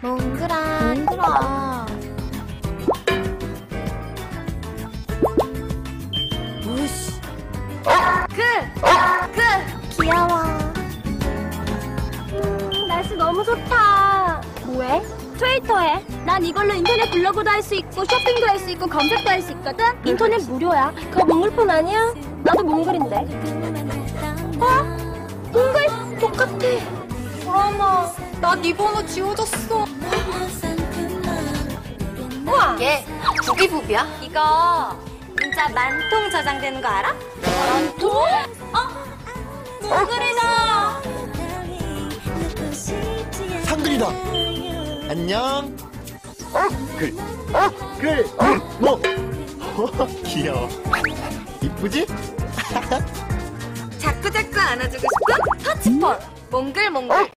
몽글아. 우씨. 귀여워. 날씨 너무 좋다. 뭐해? 트위터에 난 이걸로 인터넷 블로그도 할 수 있고 쇼핑도 할 수 있고 검색도 할 수 있거든. 인터넷 무료야. 그거 몽글폰 아니야? 나도 몽글인데. 몽글 똑같아. 어머, 나 네 번호 지워졌어. 우와, 얘 부비부비야? 이거 문자 만통 저장되는 거 알아? 만통? 몽글이다. 상근이다. 안녕. 뭐? 귀여워. 이쁘지? 자꾸자꾸 안아주고 싶은 터치폰 몽글몽글.